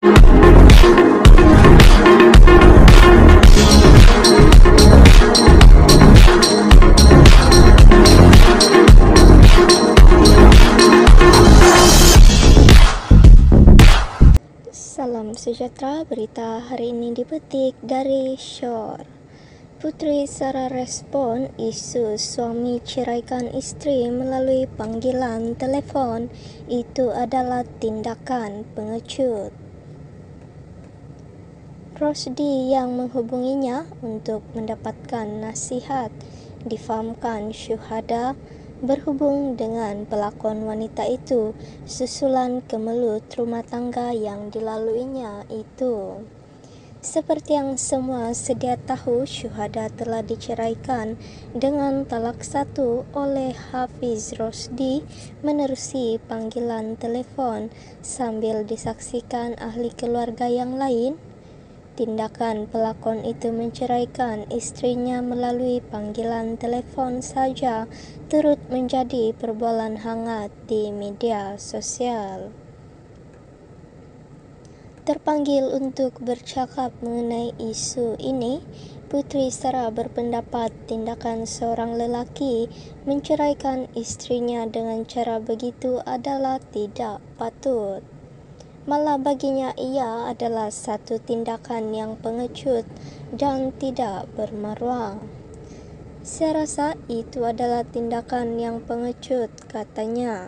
Salam sejahtera, berita hari ini dipetik dari Shore. Putri Sarah respon isu suami ceraikan isteri melalui panggilan telefon, itu adalah tindakan pengecut. Rosdi yang menghubunginya untuk mendapatkan nasihat difahamkan syuhada berhubung dengan pelakon wanita itu susulan kemelut rumah tangga yang dilaluinya itu. Seperti yang semua sedia tahu, syuhada telah diceraikan dengan talak 1 oleh Hafiz Rosdi menerusi panggilan telepon sambil disaksikan ahli keluarga yang lain. Tindakan pelakon itu menceraikan istrinya melalui panggilan telepon saja turut menjadi perbualan hangat di media sosial. Terpanggil untuk bercakap mengenai isu ini, Putri Sarah berpendapat tindakan seorang lelaki menceraikan istrinya dengan cara begitu adalah tidak patut. Malah baginya ia adalah satu tindakan yang pengecut dan tidak bermaruah. Saya rasa itu adalah tindakan yang pengecut, katanya.